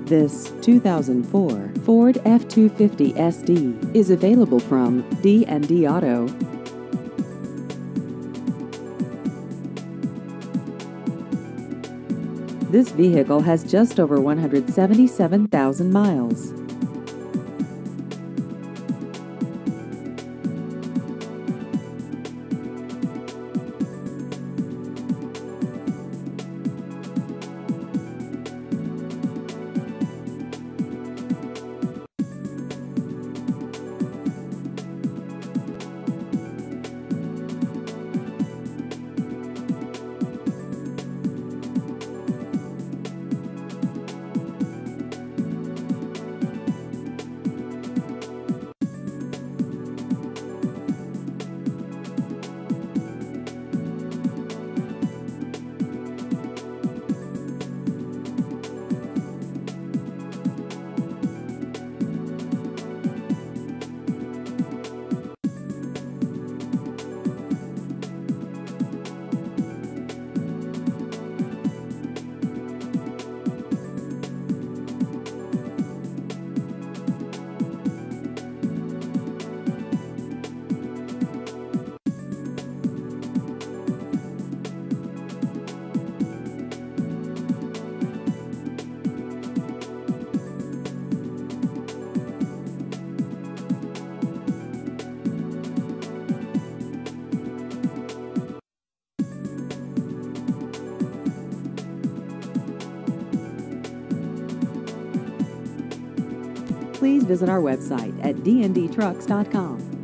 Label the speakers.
Speaker 1: This 2004 Ford F-250 SD is available from D&D Auto. This vehicle has just over 177,000 miles. Please visit our website at dndtrucks.com.